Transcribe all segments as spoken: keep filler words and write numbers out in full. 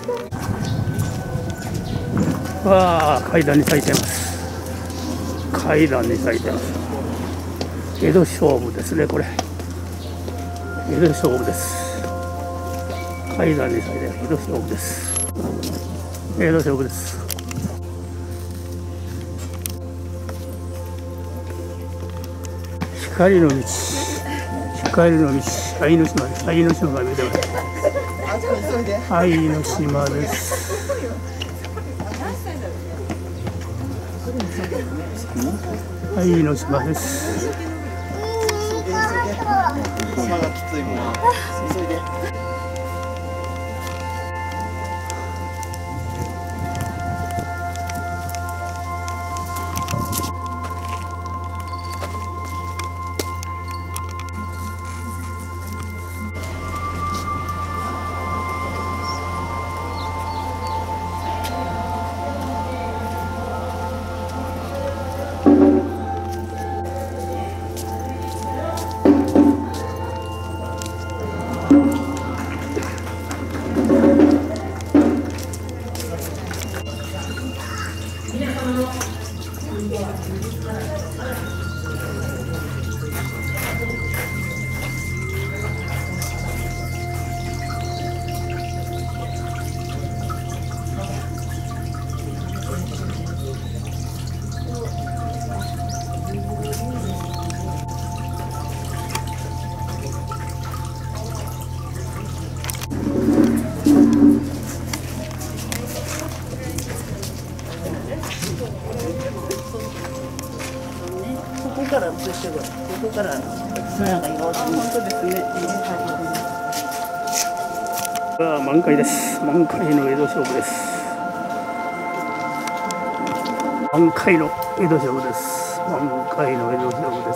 わあ、階段に咲いてます。階段に咲いてます。江戸勝負ですね、これ。江戸勝負です。階段に咲いて江戸勝負です。江戸勝負です。光の道、光の道、愛の島です。愛の島が見えてます。愛の島です。愛の島です。 馬がきついもん。急いで。 ここから映してる。ここからなんか色。本当ですね。 さあ、満開です。満開の江戸勝負です。満開の江戸勝負です。満開の江戸勝負です。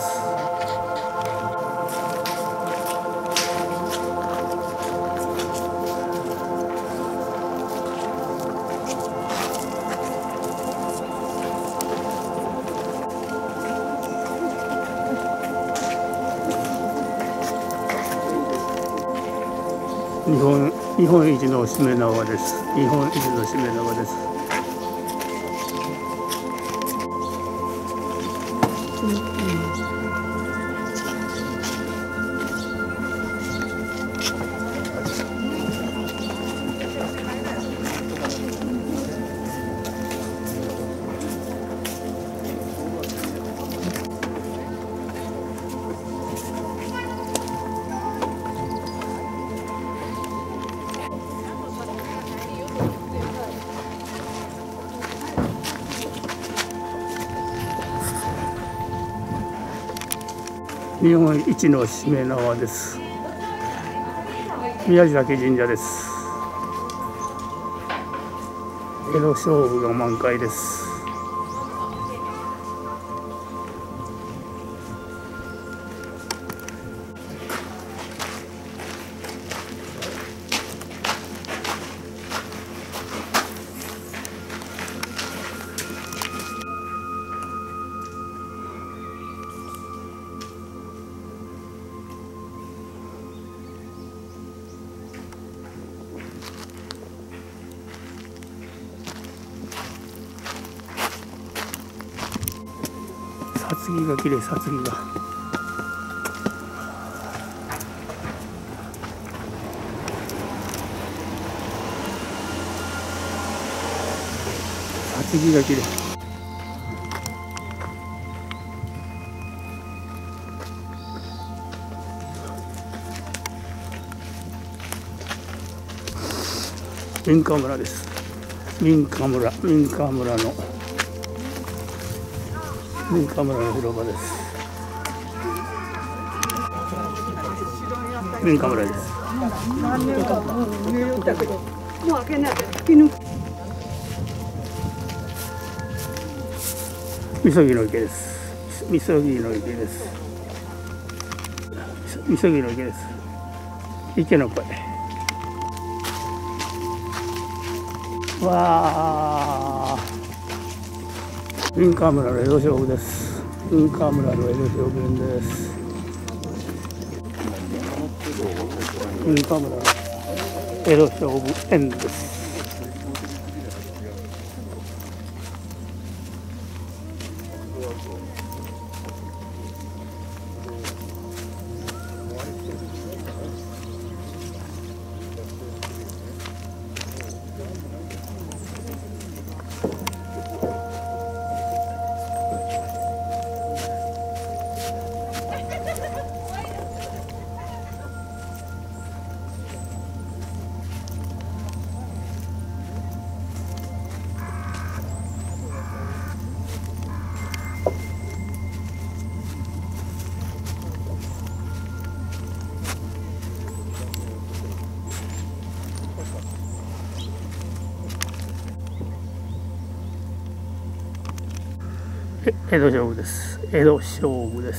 日本日本一のしめ縄です。日本一のしめ縄です。日本一のしめ縄です。宮地嶽神社です。江戸勝負が満開です。さつきが綺麗、さつきが。さつきが綺麗。民家村です。民家村、民家村の。民家村の広場です。民家村です。みそぎの池です。みそぎの池です。みそぎの池です。池の声。わあ。民家村の江戸勝負です。民家村の江戸勝負園です。民家村の江戸勝負園です。 え江戸勝負です。江戸勝負です。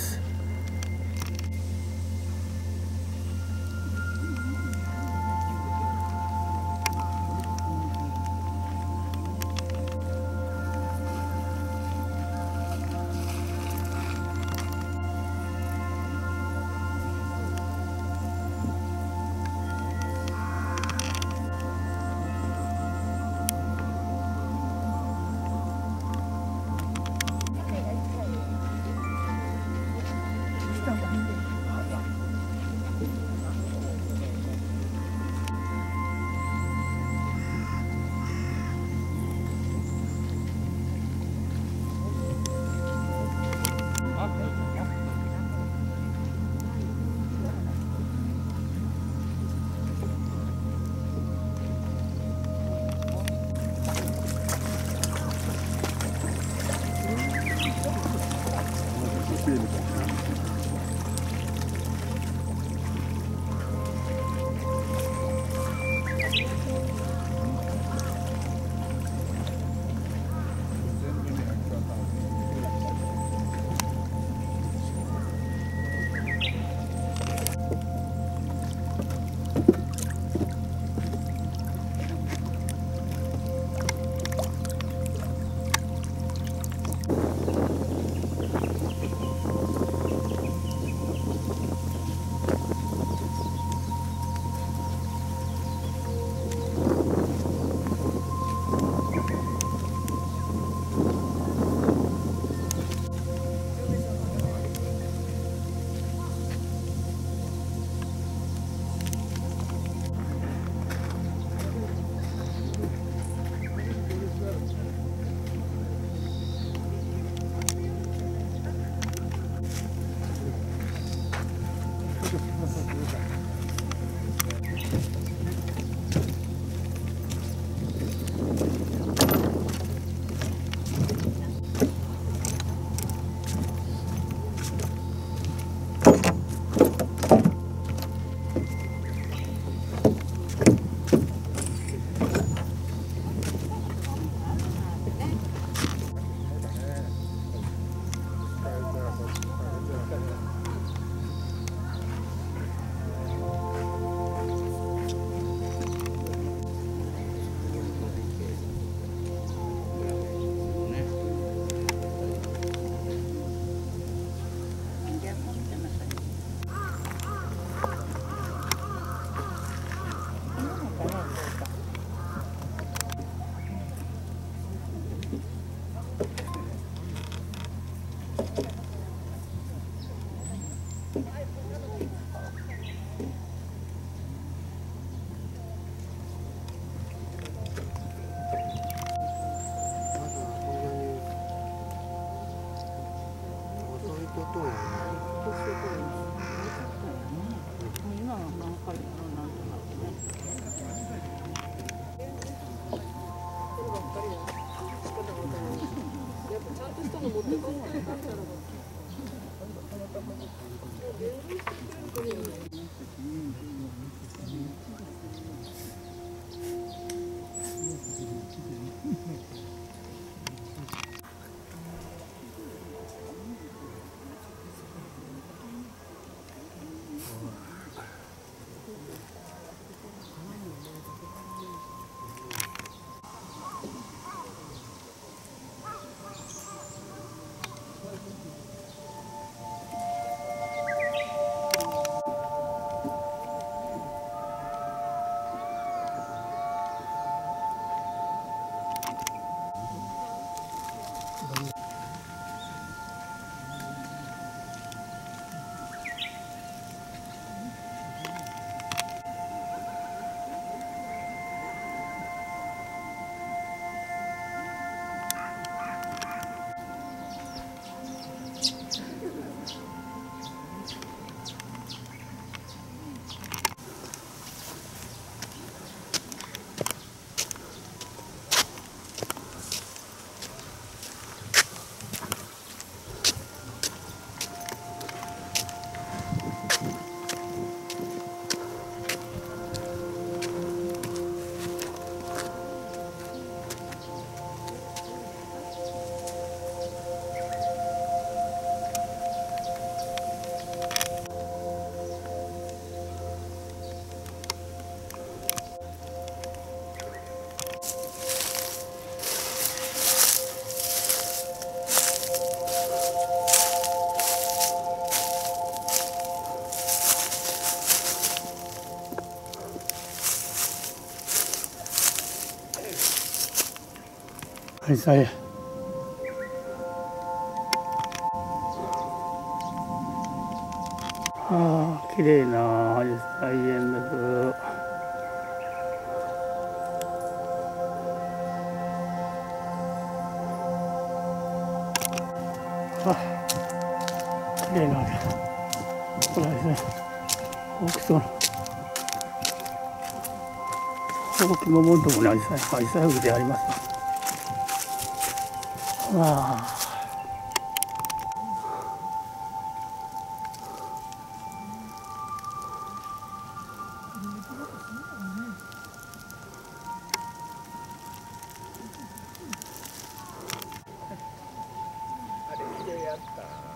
アジサイ。ああ、綺麗なアジサイ園です。あ、綺麗な、これはですね、大きそうな、大きももんともね、アジサイ、アジサイであります。わあ。 あれ、やった。